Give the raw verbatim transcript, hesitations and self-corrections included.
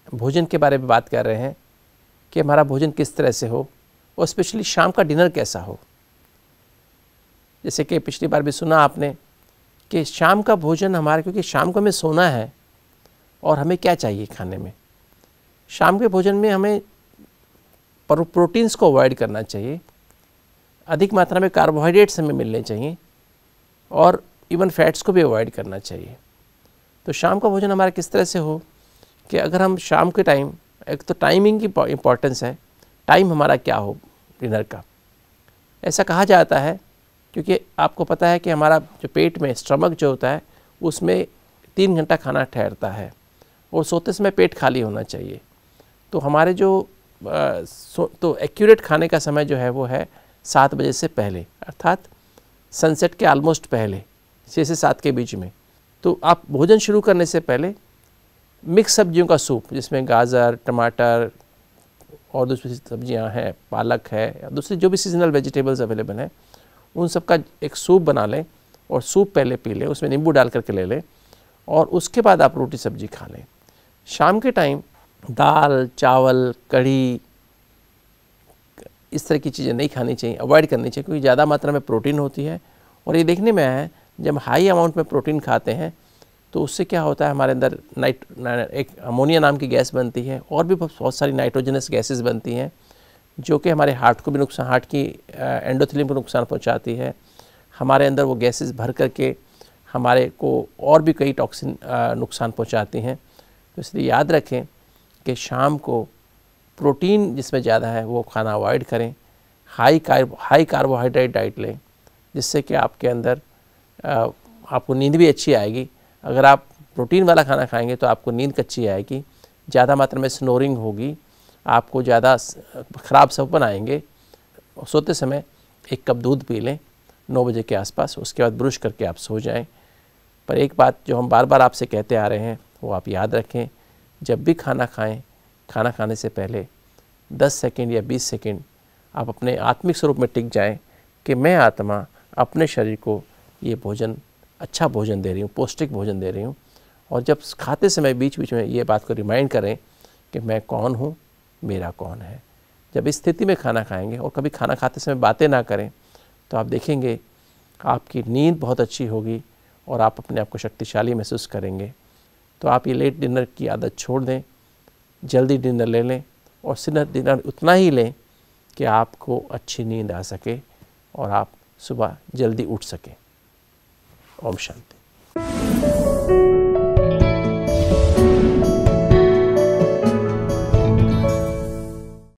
भोजन के बारे में बात कर रहे हैं कि हमारा भोजन किस तरह से हो और स्पेशली शाम का डिनर कैसा हो। जैसे कि पिछली बार भी सुना आपने कि शाम का भोजन हमारा, क्योंकि शाम को हमें सोना है और हमें क्या चाहिए खाने में, शाम के भोजन में हमें प्रोटीन्स को अवॉइड करना चाहिए, अधिक मात्रा में कार्बोहाइड्रेट्स हमें मिलने चाहिए और इवन फैट्स को भी अवॉइड करना चाहिए। तो शाम का भोजन हमारा किस तरह से हो कि अगर हम शाम के टाइम, एक तो टाइमिंग की इम्पॉर्टेंस है, टाइम हमारा क्या हो डिनर का। ऐसा कहा जाता है क्योंकि आपको पता है कि हमारा जो पेट में स्टमक जो होता है उसमें तीन घंटा खाना ठहरता है और सोते समय पेट खाली होना चाहिए। तो हमारे जो आ, सो तो एक्यूरेट खाने का समय जो है वो है सात बजे से पहले, अर्थात सनसेट के ऑलमोस्ट पहले, छः से सात के बीच में। तो आप भोजन शुरू करने से पहले मिक्स सब्जियों का सूप, जिसमें गाजर, टमाटर और दूसरी सब्जियां हैं, पालक है या दूसरी जो भी सीजनल वेजिटेबल्स अवेलेबल हैं, उन सब का एक सूप बना लें और सूप पहले पी लें, उसमें नींबू डाल करके ले लें और उसके बाद आप रोटी सब्जी खा लें। शाम के टाइम दाल, चावल, कढ़ी, इस तरह की चीज़ें नहीं खानी चाहिए, अवॉइड करनी चाहिए, क्योंकि ज़्यादा मात्रा में प्रोटीन होती है। और ये देखने में आया है जब हाई अमाउंट में प्रोटीन खाते हैं तो उससे क्या होता है, हमारे अंदर नाइट एक अमोनिया नाम की गैस बनती है और भी बहुत सारी नाइट्रोजनस गैसेस बनती हैं जो कि हमारे हार्ट को भी नुकसान, हार्ट की एंडोथेलियम को नुकसान पहुंचाती है। हमारे अंदर वो गैसेस भर करके हमारे को और भी कई टॉक्सिन नुकसान पहुंचाती हैं। तो इसलिए याद रखें कि शाम को प्रोटीन जिसमें ज़्यादा है वो खाना अवॉइड करें, high carb high carbohydrate diet लें, जिससे कि आपके अंदर आ, आपको नींद भी अच्छी आएगी। अगर आप प्रोटीन वाला खाना खाएंगे तो आपको नींद कच्ची आएगी, ज़्यादा मात्रा में स्नोरिंग होगी, आपको ज़्यादा ख़राब सपन आएंगे। सोते समय एक कप दूध पी लें नौ बजे के आसपास, उसके बाद ब्रश करके आप सो जाएं। पर एक बात जो हम बार बार आपसे कहते आ रहे हैं वो आप याद रखें, जब भी खाना खाएं, खाना खाने से पहले दस सेकंड या बीस सेकंड आप अपने आत्मिक स्वरूप में टिक जाएं कि मैं आत्मा अपने शरीर को ये भोजन, अच्छा भोजन दे रही हूँ, पौष्टिक भोजन दे रही हूँ। और जब खाते समय बीच बीच में ये बात को रिमाइंड करें कि मैं कौन हूँ, मेरा कौन है। जब इस स्थिति में खाना खाएंगे और कभी खाना खाते समय बातें ना करें तो आप देखेंगे आपकी नींद बहुत अच्छी होगी और आप अपने आप को शक्तिशाली महसूस करेंगे। तो आप ये लेट डिनर की आदत छोड़ दें, जल्दी डिनर ले लें और सिर्फ डिनर उतना ही लें कि आपको अच्छी नींद आ सके और आप सुबह जल्दी उठ सकें। ओम शांति।